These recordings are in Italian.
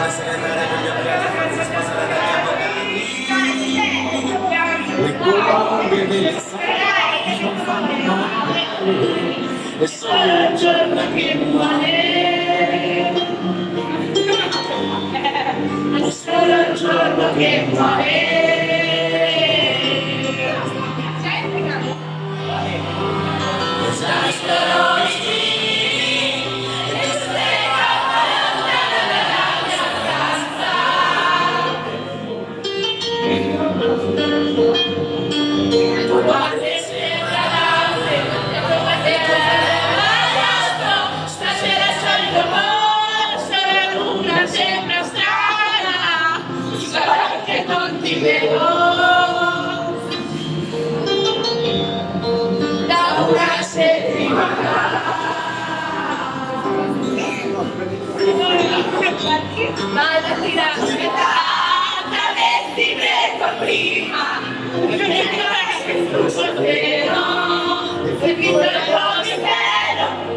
è solo un giorno che muore, è solo un giorno che muore. Stasera solito modo, sarà lunga, sembra strana, sarà che non ti vedo da una settimana. Ma la mattina aspettata, vesti presto prima, perché non so vero, se vinto la tua mia pelo.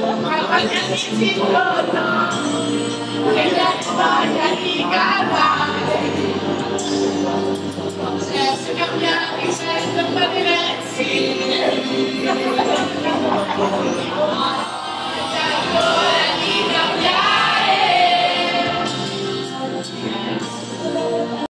Che la storia di Gaga